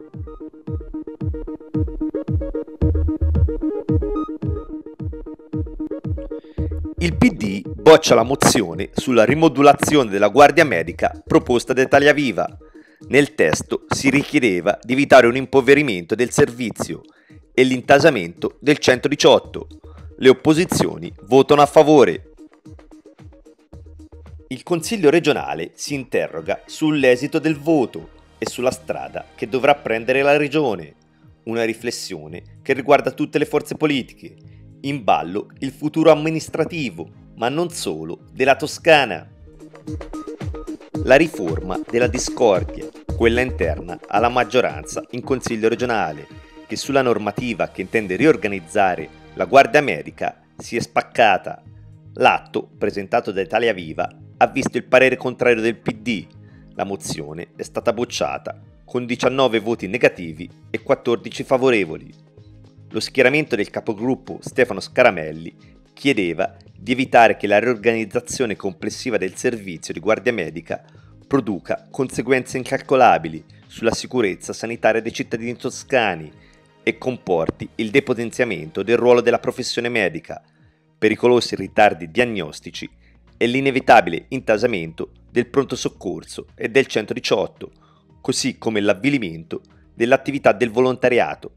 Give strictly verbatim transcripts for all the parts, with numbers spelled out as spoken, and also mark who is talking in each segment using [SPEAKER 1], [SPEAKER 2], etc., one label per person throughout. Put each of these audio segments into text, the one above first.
[SPEAKER 1] Il P D boccia la mozione sulla rimodulazione della Guardia Medica proposta da Italia Viva. Nel testo si richiedeva di evitare un impoverimento del servizio e l'intasamento del centodiciotto. Le opposizioni votano a favore. Il Consiglio regionale si interroga sull'esito del voto e sulla strada che dovrà prendere la regione. Una riflessione che riguarda tutte le forze politiche. In ballo il futuro amministrativo, ma non solo, della Toscana. La riforma della discordia, quella interna alla maggioranza in Consiglio regionale, che sulla normativa che intende riorganizzare la Guardia Medica si è spaccata. L'atto, presentato da Italia Viva, ha visto il parere contrario del P D. La mozione è stata bocciata, con diciannove voti negativi e quattordici favorevoli. Lo schieramento del capogruppo Stefano Scaramelli chiedeva di evitare che la riorganizzazione complessiva del servizio di guardia medica produca conseguenze incalcolabili sulla sicurezza sanitaria dei cittadini toscani e comporti il depotenziamento del ruolo della professione medica, pericolosi ritardi diagnostici e l'inevitabile intasamento del pronto soccorso e del centodiciotto, così come l'avvilimento dell'attività del volontariato.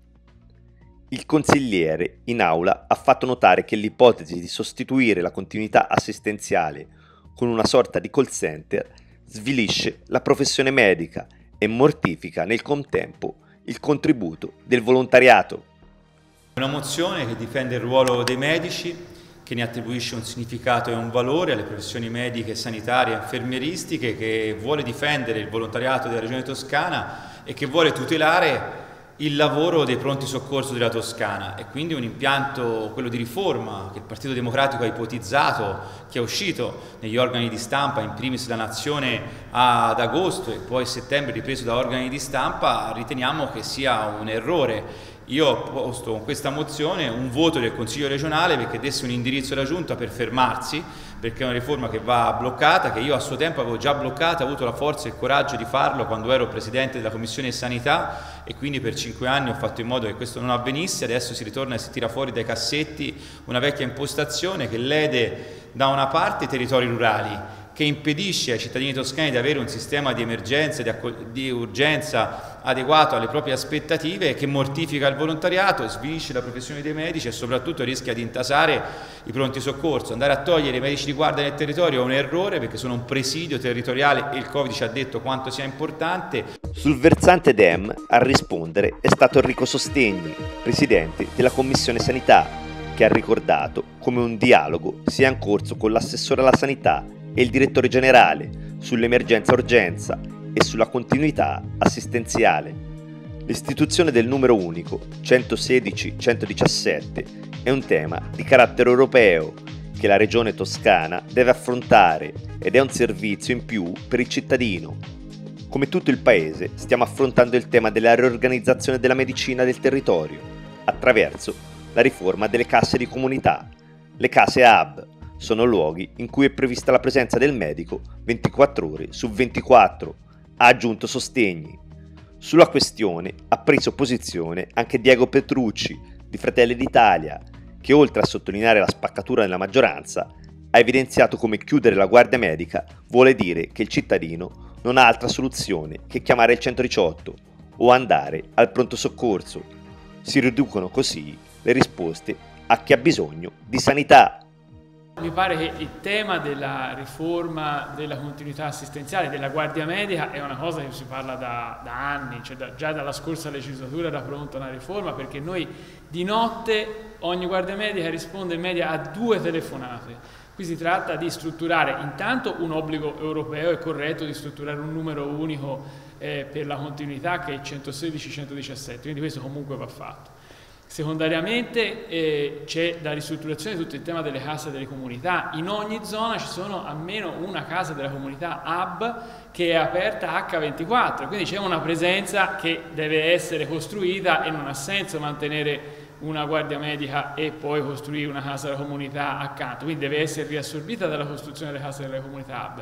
[SPEAKER 1] Il consigliere in aula ha fatto notare che l'ipotesi di sostituire la continuità assistenziale con una sorta di call center svilisce la professione medica e mortifica nel contempo il contributo del volontariato.
[SPEAKER 2] Una mozione che difende il ruolo dei medici, che ne attribuisce un significato e un valore alle professioni mediche, sanitarie e infermieristiche, che vuole difendere il volontariato della Regione Toscana e che vuole tutelare il lavoro dei pronti soccorso della Toscana. E quindi un impianto, quello di riforma, che il Partito Democratico ha ipotizzato, che è uscito negli organi di stampa, in primis La Nazione ad agosto e poi a settembre ripreso da organi di stampa, riteniamo che sia un errore. Io ho posto con questa mozione un voto del Consiglio regionale perché desse un indirizzo alla Giunta per fermarsi, perché è una riforma che va bloccata, che io a suo tempo avevo già bloccata, ho avuto la forza e il coraggio di farlo quando ero Presidente della Commissione Sanità e quindi per cinque anni ho fatto in modo che questo non avvenisse. Adesso si ritorna e si tira fuori dai cassetti una vecchia impostazione che lede da una parte i territori rurali, che impedisce ai cittadini toscani di avere un sistema di emergenza, di, di urgenza adeguato alle proprie aspettative, che mortifica il volontariato, svilisce la professione dei medici e soprattutto rischia di intasare i pronti soccorso. Andare a togliere i medici di guardia nel territorio è un errore perché sono un presidio territoriale e il Covid ci ha detto quanto sia importante.
[SPEAKER 1] Sul versante Dem a rispondere è stato Enrico Sostegni, Presidente della Commissione Sanità, che ha ricordato come un dialogo sia in corso con l'assessore alla sanità e il direttore generale sull'emergenza-urgenza e sulla continuità assistenziale. L'istituzione del numero unico centosedici centodiciassette è un tema di carattere europeo che la regione toscana deve affrontare ed è un servizio in più per il cittadino. Come tutto il paese stiamo affrontando il tema della riorganizzazione della medicina del territorio attraverso la riforma delle casse di comunità. Le case hub sono luoghi in cui è prevista la presenza del medico ventiquattro ore su ventiquattro, ha aggiunto Sostegni. Sulla questione ha preso posizione anche Diego Petrucci, di Fratelli d'Italia, che oltre a sottolineare la spaccatura nella maggioranza, ha evidenziato come chiudere la guardia medica vuole dire che il cittadino non ha altra soluzione che chiamare il centodiciotto o andare al pronto soccorso. Si riducono così le risposte a chi ha bisogno di sanità.
[SPEAKER 3] Mi pare che il tema della riforma della continuità assistenziale, della guardia medica, è una cosa che si parla da, da anni, cioè da, già dalla scorsa legislatura era pronta una riforma, perché noi di notte ogni guardia medica risponde in media a due telefonate. Qui si tratta di strutturare intanto un obbligo europeo, è corretto di strutturare un numero unico eh, per la continuità che è il centosedici centodiciassette, quindi questo comunque va fatto. Secondariamente eh, c'è la ristrutturazione di tutto il tema delle case delle comunità. In ogni zona ci sono almeno una casa della comunità hub che è aperta acca ventiquattro, quindi c'è una presenza che deve essere costruita e non ha senso mantenere una guardia medica e poi costruire una casa della comunità accanto, quindi deve essere riassorbita dalla costruzione delle case delle comunità hub.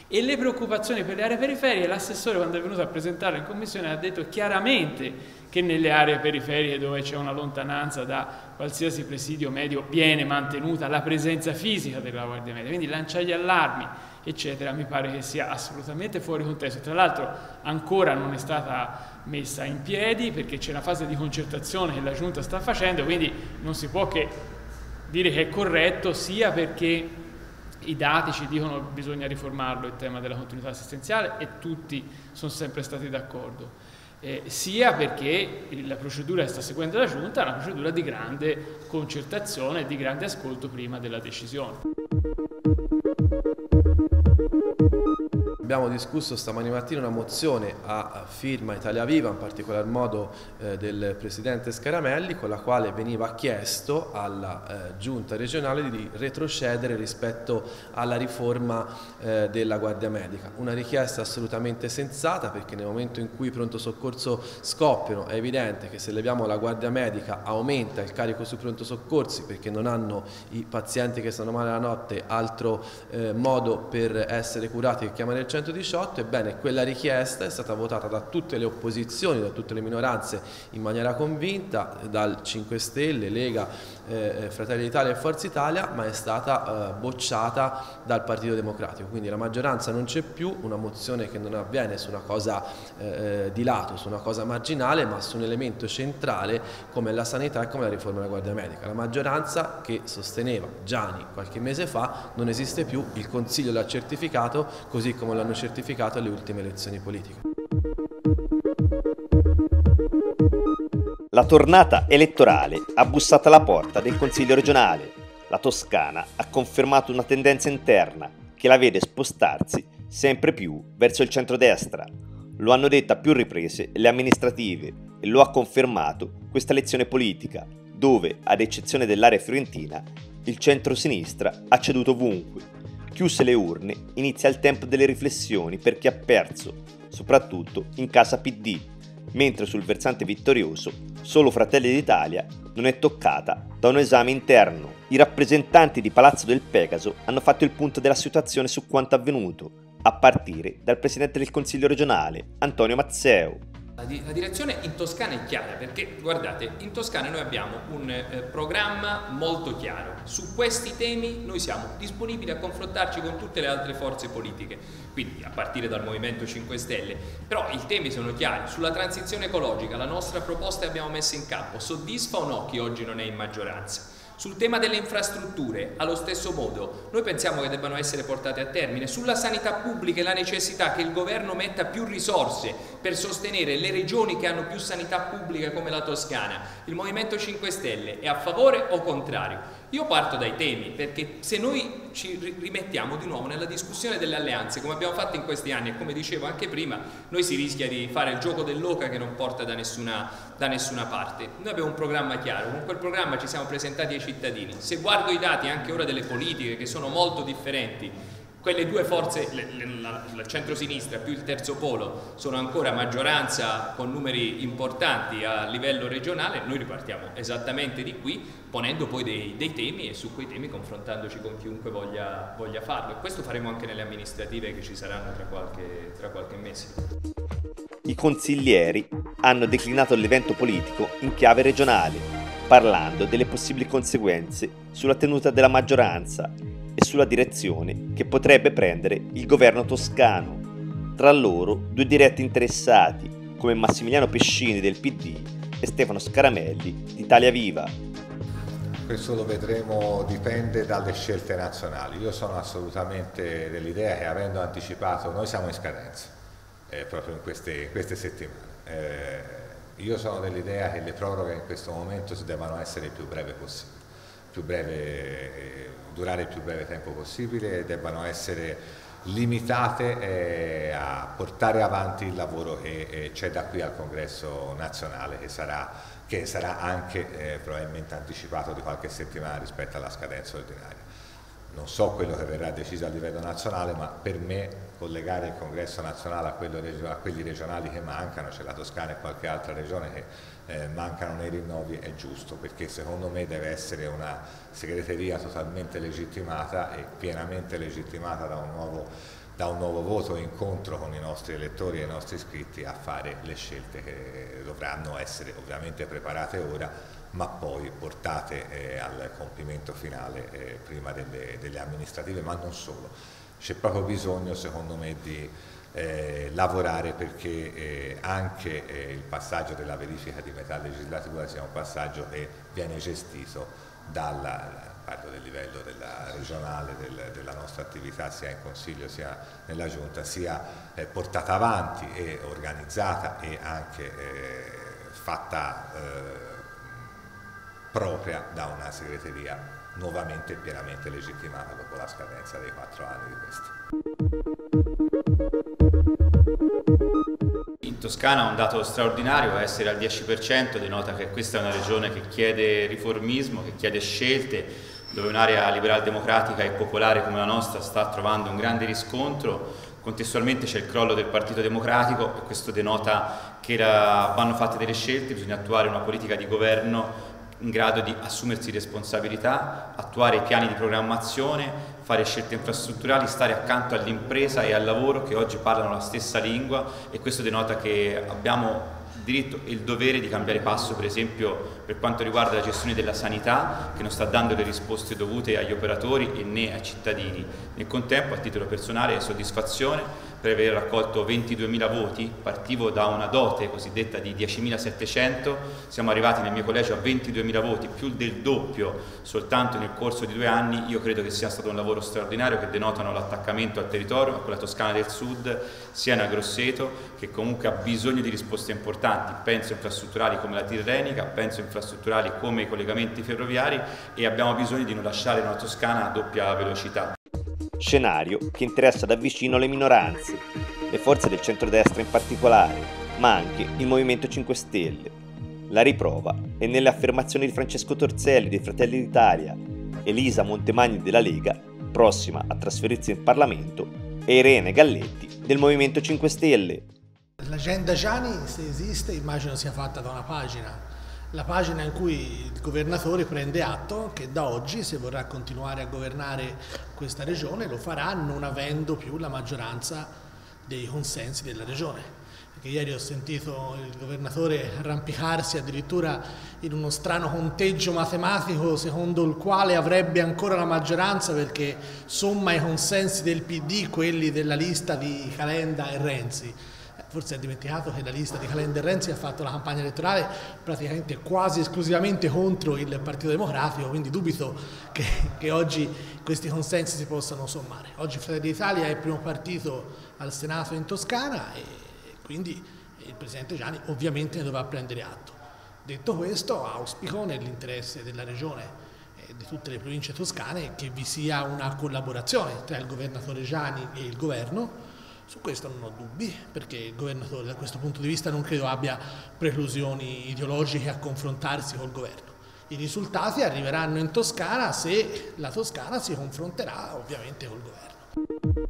[SPEAKER 3] E le preoccupazioni per le aree periferiche, l'assessore quando è venuto a presentarle in commissione ha detto chiaramente che nelle aree periferiche dove c'è una lontananza da qualsiasi presidio medio viene mantenuta la presenza fisica della Guardia Media, quindi lanciare gli allarmi eccetera mi pare che sia assolutamente fuori contesto. Tra l'altro ancora non è stata messa in piedi perché c'è una fase di concertazione che la Giunta sta facendo, quindi non si può che dire che è corretto, sia perché i dati ci dicono che bisogna riformarlo il tema della continuità assistenziale e tutti sono sempre stati d'accordo, eh, sia perché la procedura che sta seguendo la Giunta è una procedura di grande concertazione e di grande ascolto prima della decisione.
[SPEAKER 4] Abbiamo discusso stamani mattina una mozione a firma Italia Viva, in particolar modo eh, del Presidente Scaramelli, con la quale veniva chiesto alla eh, Giunta regionale di retrocedere rispetto alla riforma eh, della Guardia Medica. Una richiesta assolutamente sensata, perché nel momento in cui i pronto soccorso scoppiano è evidente che se leviamo la Guardia Medica aumenta il carico sui pronto soccorsi, perché non hanno i pazienti che stanno male la notte altro eh, modo per essere curati che chiamare il centodiciotto. Ebbene, quella richiesta è stata votata da tutte le opposizioni, da tutte le minoranze in maniera convinta, dal cinque Stelle, Lega, eh, Fratelli d'Italia e Forza Italia, ma è stata eh, bocciata dal Partito Democratico. Quindi la maggioranza non c'è più, una mozione che non avviene su una cosa eh, di lato, su una cosa marginale, ma su un elemento centrale come la sanità e come la riforma della Guardia Medica. La maggioranza che sosteneva Giani qualche mese fa non esiste più, il Consiglio l'ha certificato, così come l'hanno certificato alle ultime elezioni politiche.
[SPEAKER 1] La tornata elettorale ha bussato alla porta del Consiglio regionale. La Toscana ha confermato una tendenza interna che la vede spostarsi sempre più verso il centrodestra. Lo hanno detto a più riprese le amministrative e lo ha confermato questa elezione politica, dove, ad eccezione dell'area fiorentina, il centro-sinistra ha ceduto ovunque. Chiuse le urne, inizia il tempo delle riflessioni per chi ha perso, soprattutto in casa P D, mentre sul versante vittorioso solo Fratelli d'Italia non è toccata da un esame interno. I rappresentanti di Palazzo del Pegaso hanno fatto il punto della situazione su quanto avvenuto, a partire dal Presidente del Consiglio regionale, Antonio Mazzeo.
[SPEAKER 5] La, di la direzione in Toscana è chiara perché, guardate, in Toscana noi abbiamo un eh, programma molto chiaro. Su questi temi noi siamo disponibili a confrontarci con tutte le altre forze politiche, quindi a partire dal Movimento cinque Stelle, però i temi sono chiari. Sulla transizione ecologica la nostra proposta che abbiamo messo in campo soddisfa o no chi oggi non è in maggioranza? Sul tema delle infrastrutture, allo stesso modo, noi pensiamo che debbano essere portate a termine. Sulla sanità pubblica e la necessità che il governo metta più risorse per sostenere le regioni che hanno più sanità pubblica come la Toscana, il Movimento cinque Stelle è a favore o contrario? Io parto dai temi, perché se noi ci rimettiamo di nuovo nella discussione delle alleanze, come abbiamo fatto in questi anni e come dicevo anche prima, noi si rischia di fare il gioco dell'oca che non porta da nessuna, da nessuna parte. Noi abbiamo un programma chiaro, con quel programma ci siamo presentati ai cittadini. Se guardo i dati anche ora delle politiche, che sono molto differenti, quelle due forze, il centro-sinistra più il terzo polo, sono ancora maggioranza con numeri importanti a livello regionale. Noi ripartiamo esattamente di qui, ponendo poi dei, dei temi e su quei temi confrontandoci con chiunque voglia, voglia farlo. E questo faremo anche nelle amministrative che ci saranno tra qualche, tra qualche mese.
[SPEAKER 1] I consiglieri hanno declinato l'evento politico in chiave regionale, parlando delle possibili conseguenze sulla tenuta della maggioranza e sulla direzione che potrebbe prendere il governo toscano. Tra loro due diretti interessati come Massimiliano Pescini del P D e Stefano Scaramelli di Italia Viva.
[SPEAKER 6] Questo lo vedremo, dipende dalle scelte nazionali. Io sono assolutamente dell'idea che, avendo anticipato, noi siamo in scadenza eh, proprio in queste, in queste settimane. Eh, io sono dell'idea che le proroghe in questo momento si debbano essere il più breve possibile, più breve, eh, durare il più breve tempo possibile e debbano essere limitate eh, a portare avanti il lavoro che eh, c'è da qui al Congresso nazionale, che sarà, che sarà anche eh, probabilmente anticipato di qualche settimana rispetto alla scadenza ordinaria. Non so quello che verrà deciso a livello nazionale, ma per me collegare il Congresso nazionale a, quello, a quelli regionali che mancano, c'è la Toscana e qualche altra regione che eh, mancano nei rinnovi, è giusto, perché secondo me deve essere una segreteria totalmente legittimata e pienamente legittimata da un nuovo da un nuovo voto incontro con i nostri elettori e i nostri iscritti a fare le scelte che dovranno essere ovviamente preparate ora, ma poi portate eh, al compimento finale eh, prima delle, delle amministrative, ma non solo. C'è proprio bisogno, secondo me, di eh, lavorare perché eh, anche eh, il passaggio della verifica di metà legislatura sia un passaggio che viene gestito dalla, parlo del livello della regionale, del, della nostra attività sia in Consiglio sia nella Giunta, sia eh, portata avanti e organizzata e anche eh, fatta eh, propria da una segreteria nuovamente e pienamente legittimata dopo la scadenza dei quattro anni di questo.
[SPEAKER 2] In Toscana un dato straordinario, essere al dieci per cento denota che questa è una regione che chiede riformismo, che chiede scelte, dove un'area liberal-democratica e popolare come la nostra sta trovando un grande riscontro. Contestualmente c'è il crollo del Partito Democratico e questo denota che era, vanno fatte delle scelte, bisogna attuare una politica di governo in grado di assumersi responsabilità, attuare i piani di programmazione, fare scelte infrastrutturali, stare accanto all'impresa e al lavoro che oggi parlano la stessa lingua, e questo denota che abbiamo il diritto e il dovere di cambiare passo, per esempio per quanto riguarda la gestione della sanità, che non sta dando le risposte dovute agli operatori e né ai cittadini. Nel contempo, a titolo personale, soddisfazione per aver raccolto ventiduemila voti. Partivo da una dote cosiddetta di diecimilasettecento, siamo arrivati nel mio collegio a ventiduemila voti, più del doppio soltanto nel corso di due anni. Io credo che sia stato un lavoro straordinario, che denotano l'attaccamento al territorio, a quella Toscana del Sud, sia a Grosseto, che comunque ha bisogno di risposte importanti. Penso infrastrutturali come la Tirrenica, penso infrastrutturali come i collegamenti ferroviari, e abbiamo bisogno di non lasciare una Toscana a doppia velocità.
[SPEAKER 1] Scenario che interessa da vicino le minoranze, le forze del centrodestra in particolare, ma anche il Movimento cinque Stelle. La riprova è nelle affermazioni di Francesco Torzelli dei Fratelli d'Italia, Elisa Montemagni della Lega, prossima a trasferirsi in Parlamento, e Irene Galletti del Movimento cinque Stelle.
[SPEAKER 7] L'agenda Gianni, se esiste, immagino sia fatta da una pagina. La pagina in cui il governatore prende atto che da oggi, se vorrà continuare a governare questa regione, lo farà non avendo più la maggioranza dei consensi della regione. Perché ieri ho sentito il governatore arrampicarsi addirittura in uno strano conteggio matematico secondo il quale avrebbe ancora la maggioranza perché somma i consensi del P D quelli della lista di Calenda e Renzi. Forse ha dimenticato che la lista di Calenda e Renzi ha fatto la campagna elettorale praticamente quasi esclusivamente contro il Partito Democratico, quindi dubito che, che oggi questi consensi si possano sommare. Oggi Fratelli d'Italia è il primo partito al Senato in Toscana e quindi il Presidente Gianni ovviamente ne dovrà prendere atto. Detto questo, auspico nell'interesse della regione e di tutte le province toscane che vi sia una collaborazione tra il governatore Gianni e il governo. Su questo non ho dubbi, perché il governatore da questo punto di vista non credo abbia preclusioni ideologiche a confrontarsi col governo. I risultati arriveranno in Toscana se la Toscana si confronterà ovviamente col governo.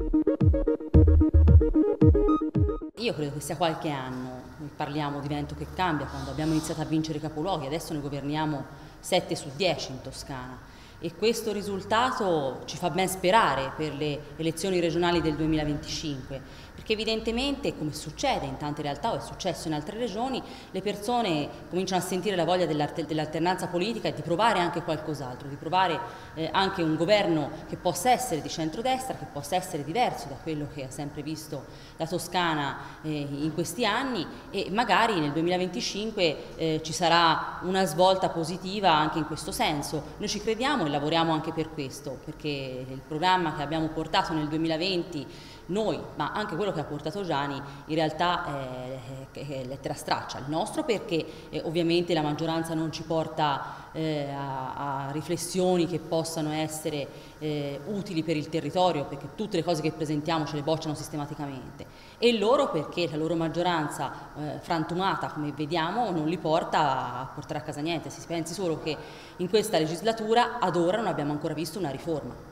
[SPEAKER 8] Io credo che sia qualche anno, parliamo di vento che cambia, quando abbiamo iniziato a vincere i capoluoghi, adesso ne governiamo sette su dieci in Toscana. E questo risultato ci fa ben sperare per le elezioni regionali del duemilaventicinque, perché evidentemente, come succede in tante realtà o è successo in altre regioni, le persone cominciano a sentire la voglia dell'alternanza politica e di provare anche qualcos'altro, di provare eh, anche un governo che possa essere di centrodestra, che possa essere diverso da quello che ha sempre visto la Toscana eh, in questi anni, e magari nel duemilaventicinque eh, ci sarà una svolta positiva anche in questo senso. Noi ci crediamo e lavoriamo anche per questo, perché il programma che abbiamo portato nel duemilaventi noi, ma anche quello che ha portato Gianni, in realtà è, è, è lettera straccia. Il nostro perché eh, ovviamente la maggioranza non ci porta eh, a, a riflessioni che possano essere eh, utili per il territorio, perché tutte le cose che presentiamo ce le bocciano sistematicamente, e loro perché la loro maggioranza eh, frantumata, come vediamo, non li porta a portare a casa niente. Si pensi solo che in questa legislatura ad ora non abbiamo ancora visto una riforma.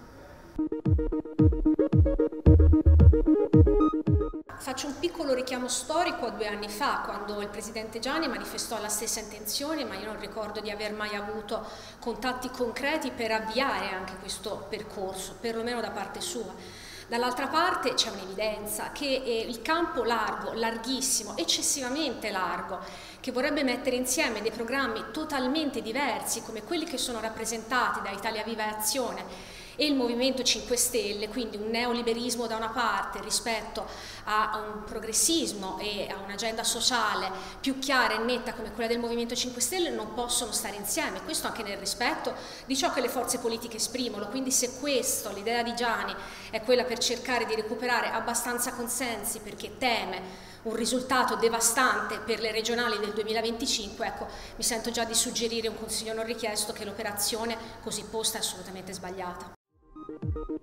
[SPEAKER 9] Faccio un piccolo richiamo storico a due anni fa, quando il Presidente Gianni manifestò la stessa intenzione, ma io non ricordo di aver mai avuto contatti concreti per avviare anche questo percorso, perlomeno da parte sua. Dall'altra parte c'è un'evidenza che il campo largo, larghissimo, eccessivamente largo, che vorrebbe mettere insieme dei programmi totalmente diversi come quelli che sono rappresentati da Italia Viva e Azione e il Movimento cinque Stelle, quindi un neoliberismo da una parte rispetto a un progressismo e a un'agenda sociale più chiara e netta come quella del Movimento cinque Stelle, non possono stare insieme, questo anche nel rispetto di ciò che le forze politiche esprimono. Quindi se questo, l'idea di Gianni, è quella per cercare di recuperare abbastanza consensi perché teme un risultato devastante per le regionali del duemilaventicinque, ecco, mi sento già di suggerire un consiglio non richiesto che l'operazione così posta è assolutamente sbagliata.